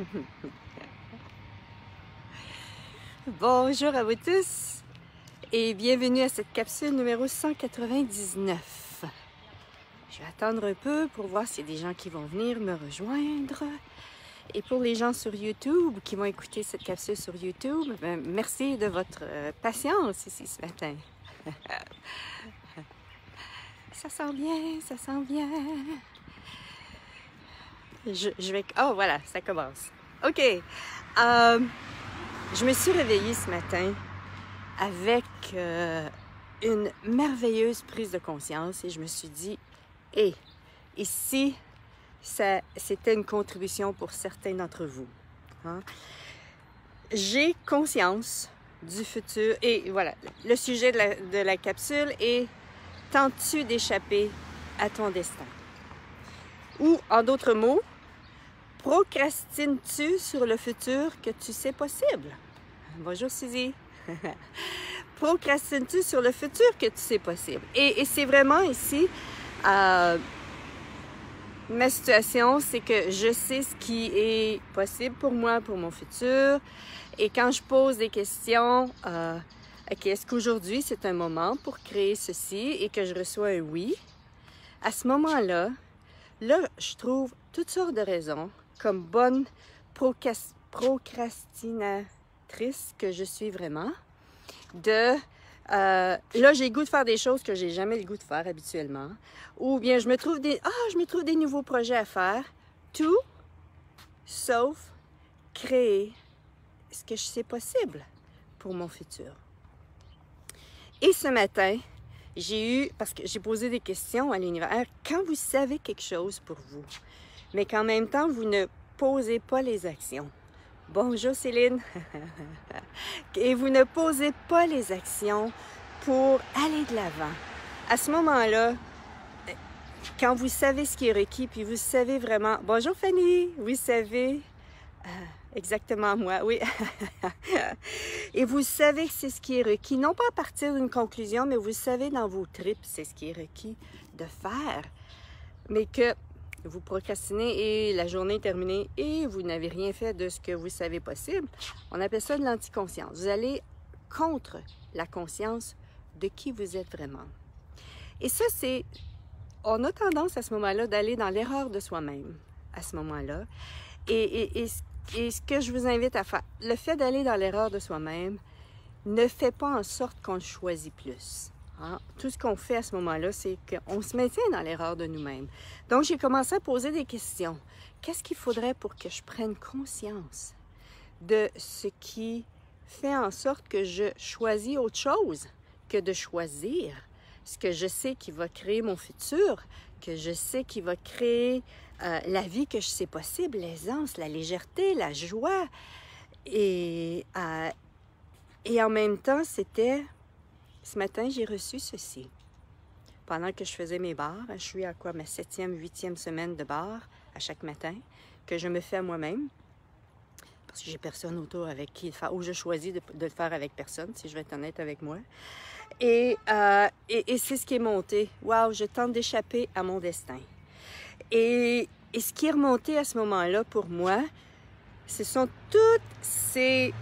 Bonjour à vous tous et bienvenue à cette capsule numéro 199. Je vais attendre un peu pour voir s'il y a des gens qui vont venir me rejoindre. Et pour les gens sur YouTube qui vont écouter cette capsule sur YouTube, merci de votre patience ici ce matin. Ça sent bien, ça sent bien. Je vais... Oh, voilà, ça commence. OK. Je me suis réveillée ce matin avec une merveilleuse prise de conscience et je me suis dit, hé, ici, c'était une contribution pour certains d'entre vous. Hein? J'ai conscience du futur et voilà, le sujet de la capsule est « Tentes-tu d'échapper à ton destin? » Ou, en d'autres mots, procrastines-tu sur le futur que tu sais possible? Bonjour Suzy! Procrastines-tu sur le futur que tu sais possible? Et c'est vraiment ici, ma situation, c'est que je sais ce qui est possible pour moi, pour mon futur. Et quand je pose des questions, OK, est-ce qu'aujourd'hui c'est un moment pour créer ceci et que je reçois un oui? À ce moment-là, je trouve toutes sortes de raisons, comme bonne procrastinatrice que je suis vraiment, là j'ai le goût de faire des choses que j'ai jamais le goût de faire habituellement, ou bien je me trouve des nouveaux projets à faire, tout sauf créer ce que je sais possible pour mon futur. Et ce matin, parce que j'ai posé des questions à l'univers, quand vous savez quelque chose pour vous, mais qu'en même temps, vous ne posez pas les actions. Bonjour Céline! Et vous ne posez pas les actions pour aller de l'avant. À ce moment-là, quand vous savez ce qui est requis, puis vous savez vraiment... Bonjour Fanny! Vous savez... exactement moi, oui. Et vous savez que c'est ce qui est requis, non pas à partir d'une conclusion, mais vous savez dans vos tripes, c'est ce qui est requis de faire, mais que vous procrastinez et la journée est terminée et vous n'avez rien fait de ce que vous savez possible. On appelle ça de l'anticonscience. Vous allez contre la conscience de qui vous êtes vraiment. Et ça, c'est... On a tendance à ce moment-là d'aller dans l'erreur de soi-même, à ce moment-là. Et ce que je vous invite à faire, le fait d'aller dans l'erreur de soi-même ne fait pas en sorte qu'on le choisit plus. Hein? Tout ce qu'on fait à ce moment-là, c'est qu'on se maintient dans l'erreur de nous-mêmes. Donc, j'ai commencé à poser des questions. Qu'est-ce qu'il faudrait pour que je prenne conscience de ce qui fait en sorte que je choisis autre chose que de choisir ce que je sais qui va créer mon futur, que je sais qui va créer la vie que je sais possible, l'aisance, la légèreté, la joie. Et en même temps, ce matin, j'ai reçu ceci. Pendant que je faisais mes barres, je suis à quoi, ma 7e, 8e semaine de barres à chaque matin, que je me fais à moi-même, parce que j'ai personne autour avec qui le faire, ou je choisis de le faire avec personne, si je vais être honnête avec moi. Et c'est ce qui est monté. Wow, je tente d'échapper à mon destin. Et ce qui est remonté à ce moment-là pour moi, ce sont toutes ces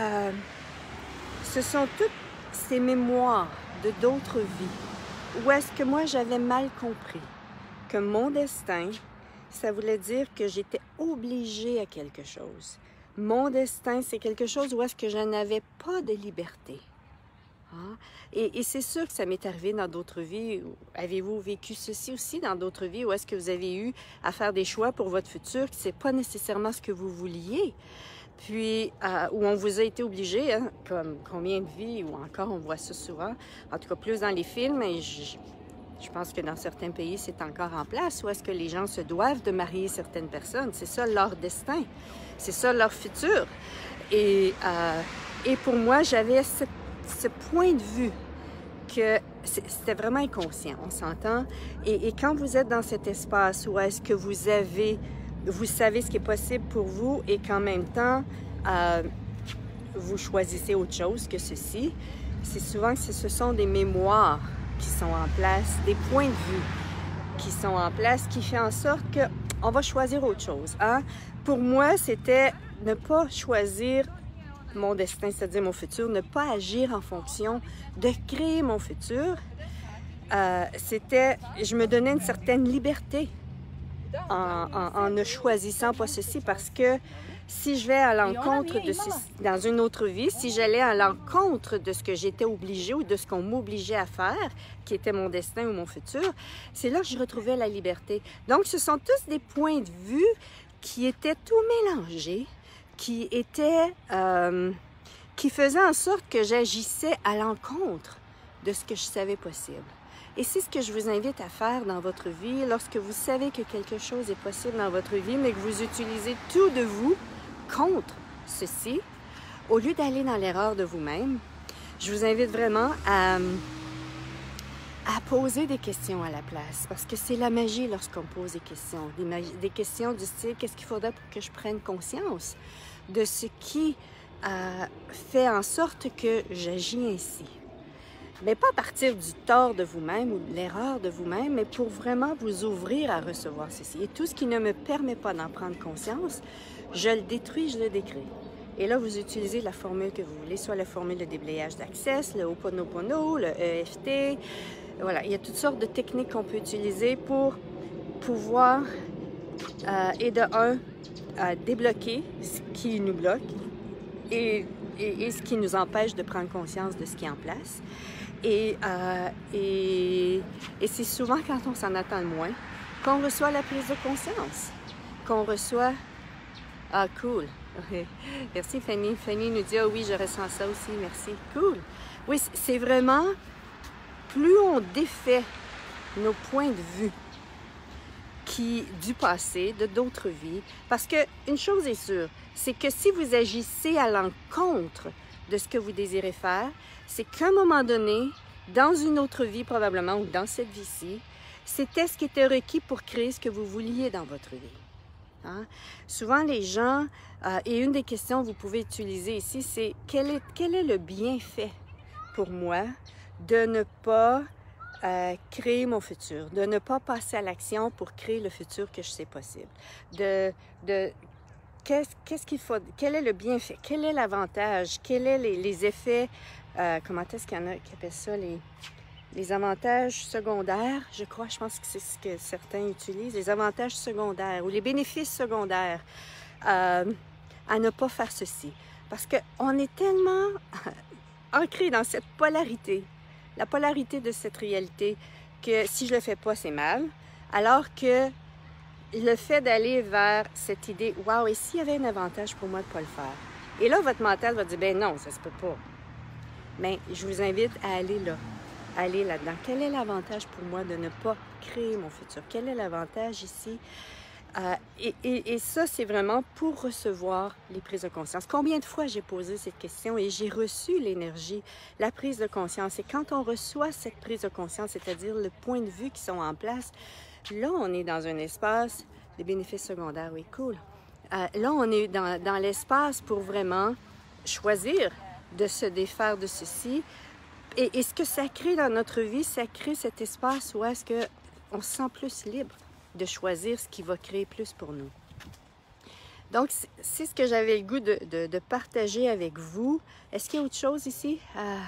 mémoires de d'autres vies. Où est-ce que moi j'avais mal compris que mon destin, ça voulait dire que j'étais obligée à quelque chose. Mon destin, c'est quelque chose où est-ce que je n'avais pas de liberté. Hein? Et c'est sûr que ça m'est arrivé dans d'autres vies. Avez-vous vécu ceci aussi dans d'autres vies? Où est-ce que vous avez eu à faire des choix pour votre futur qui n'est pas nécessairement ce que vous vouliez? Puis, où on vous a été obligé, hein, comme combien de vies, ou encore on voit ça souvent, en tout cas plus dans les films, et je pense que dans certains pays c'est encore en place, où est-ce que les gens se doivent de marier certaines personnes. C'est ça leur destin, c'est ça leur futur. Et pour moi, j'avais ce point de vue que c'était vraiment inconscient, on s'entend. Et quand vous êtes dans cet espace où est-ce que vous savez ce qui est possible pour vous et qu'en même temps, vous choisissez autre chose que ceci, c'est souvent que ce sont des mémoires qui sont en place, des points de vue qui sont en place, qui fait en sorte que on va choisir autre chose. Hein? Pour moi, c'était ne pas choisir mon destin, c'est-à-dire mon futur, ne pas agir en fonction de créer mon futur. Je me donnais une certaine liberté en ne choisissant pas ceci, parce que si je vais à l'encontre de dans une autre vie, si j'allais à l'encontre de ce que j'étais obligée ou de ce qu'on m'obligeait à faire, qui était mon destin ou mon futur, c'est là que je retrouvais la liberté. Donc, ce sont tous des points de vue qui étaient tout mélangés, qui faisaient en sorte que j'agissais à l'encontre de ce que je savais possible. Et c'est ce que je vous invite à faire dans votre vie lorsque vous savez que quelque chose est possible dans votre vie, mais que vous utilisez tout de vous contre ceci, au lieu d'aller dans l'erreur de vous-même. Je vous invite vraiment à poser des questions à la place, parce que c'est la magie lorsqu'on pose des questions. Des questions du style, qu'est-ce qu'il faudrait pour que je prenne conscience de ce qui fait en sorte que j'agis ainsi. Mais pas à partir du tort de vous-même ou de l'erreur de vous-même, mais pour vraiment vous ouvrir à recevoir ceci. Et tout ce qui ne me permet pas d'en prendre conscience, je le détruis, je le décrée. Et là, vous utilisez la formule que vous voulez, soit la formule de déblayage d'Access, le Ho'oponopono, le EFT. Voilà, il y a toutes sortes de techniques qu'on peut utiliser pour pouvoir, débloquer ce qui nous bloque et ce qui nous empêche de prendre conscience de ce qui est en place. Et c'est souvent quand on s'en attend le moins qu'on reçoit la prise de conscience, qu'on reçoit « Ah, cool! » Merci Fanny. Fanny nous dit « Ah oui, je ressens ça aussi, merci. » Cool! Oui, c'est vraiment, plus on défait nos points de vue du passé, de d'autres vies, parce qu'une chose est sûre, c'est que si vous agissez à l'encontre de ce que vous désirez faire, c'est qu'à un moment donné, dans une autre vie probablement, ou dans cette vie-ci, c'était ce qui était requis pour créer ce que vous vouliez dans votre vie. Hein? Souvent, les gens, et une des questions que vous pouvez utiliser ici, c'est quel est le bienfait pour moi de ne pas créer mon futur, de ne pas passer à l'action pour créer le futur que je sais possible. Qu'est-ce qu'il faut, quel est le bienfait, quel est l'avantage, quels sont les effets, comment est-ce qu'il y en a qui appellent ça, les avantages secondaires, je pense que c'est ce que certains utilisent, les avantages secondaires ou les bénéfices secondaires à ne pas faire ceci. Parce qu'on est tellement ancré dans cette polarité, la polarité de cette réalité, que si je le fais pas, c'est mal, alors que le fait d'aller vers cette idée, « Wow, et s'il y avait un avantage pour moi de ne pas le faire? » Et là, votre mental va dire, « Ben non, ça se peut pas. » Mais je vous invite à aller là, à aller là-dedans. Quel est l'avantage pour moi de ne pas créer mon futur? Quel est l'avantage ici? Et ça, c'est vraiment pour recevoir les prises de conscience. Combien de fois j'ai posé cette question et j'ai reçu l'énergie, la prise de conscience. Et quand on reçoit cette prise de conscience, c'est-à-dire le point de vue qui sont en place, là, on est dans un espace de bénéfices secondaires. Oui, cool. Là, on est dans l'espace pour vraiment choisir de se défaire de ceci. Et ce que ça crée dans notre vie, ça crée cet espace où est-ce qu'on se sent plus libre de choisir ce qui va créer plus pour nous. Donc, c'est ce que j'avais le goût de partager avec vous. Est-ce qu'il y a autre chose ici? En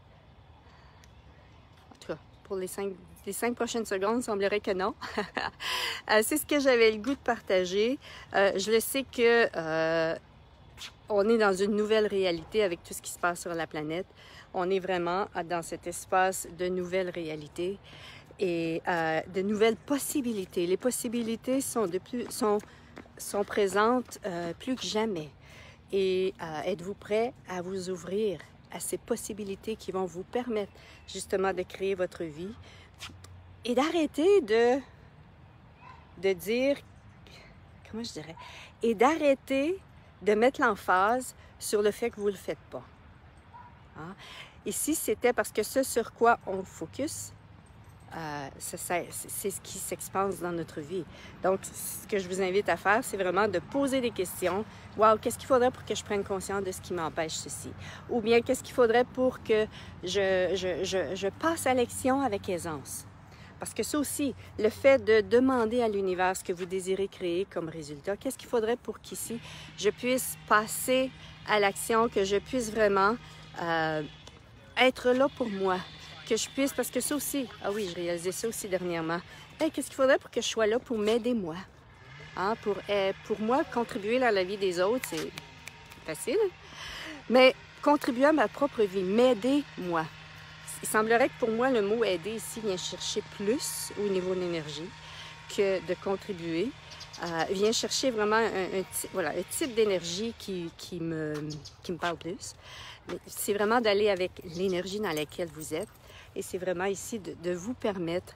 tout cas, pour les 5 prochaines secondes, il semblerait que non. C'est ce que j'avais le goût de partager. Je le sais que on est dans une nouvelle réalité avec tout ce qui se passe sur la planète. On est vraiment dans cet espace de nouvelles réalités et de nouvelles possibilités. Les possibilités sont présentes plus que jamais. Et êtes-vous prêts à vous ouvrir à ces possibilités qui vont vous permettre justement de créer votre vie et d'arrêter de dire, comment je dirais, et d'arrêter de mettre l'emphase sur le fait que vous ne le faites pas. Hein? Ici, c'était parce que ce sur quoi on focus, c'est ce qui s'expanse dans notre vie. Donc, ce que je vous invite à faire, c'est vraiment de poser des questions. Wow, qu'est-ce qu'il faudrait pour que je prenne conscience de ce qui m'empêche ceci? Ou bien, qu'est-ce qu'il faudrait pour que je passe à l'action avec aisance? Parce que ça aussi, le fait de demander à l'univers ce que vous désirez créer comme résultat, qu'est-ce qu'il faudrait pour qu'ici, je puisse passer à l'action, que je puisse vraiment être là pour moi, que je puisse, parce que ça aussi, ah oui, je réalisais ça aussi dernièrement, hey, qu'est-ce qu'il faudrait pour que je sois là pour m'aider moi? Hein, pour moi, contribuer à la vie des autres, c'est facile, mais contribuer à ma propre vie, m'aider moi. Il semblerait que pour moi, le mot « aider » ici vient chercher plus au niveau de l'énergie que de contribuer. Vient chercher vraiment un type d'énergie qui me parle plus. C'est vraiment d'aller avec l'énergie dans laquelle vous êtes. Et c'est vraiment ici de vous permettre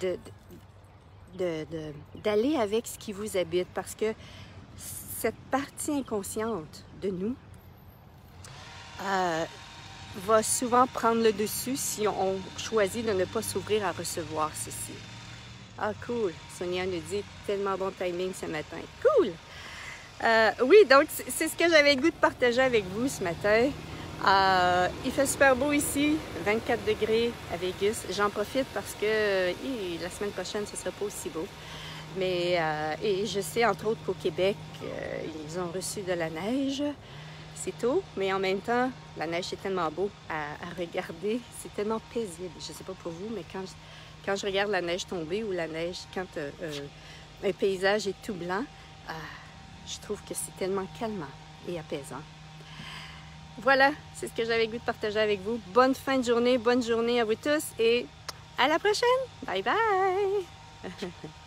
d'aller avec ce qui vous habite. Parce que cette partie inconsciente de nous va souvent prendre le dessus si on choisit de ne pas s'ouvrir à recevoir ceci. Ah, cool! Sonia nous dit tellement bon timing ce matin. Cool! Oui, donc c'est ce que j'avais le goût de partager avec vous ce matin. Il fait super beau ici, 24 degrés à Vegas. J'en profite parce que la semaine prochaine, ce ne sera pas aussi beau. Mais et je sais entre autres qu'au Québec, ils ont reçu de la neige. C'est tôt, mais en même temps, la neige, c'est tellement beau à regarder. C'est tellement paisible. Je ne sais pas pour vous, mais quand je regarde la neige tomber ou la neige, quand un paysage est tout blanc, je trouve que c'est tellement calmant et apaisant. Voilà, c'est ce que j'avais le goût de partager avec vous. Bonne fin de journée, bonne journée à vous tous et à la prochaine. Bye bye!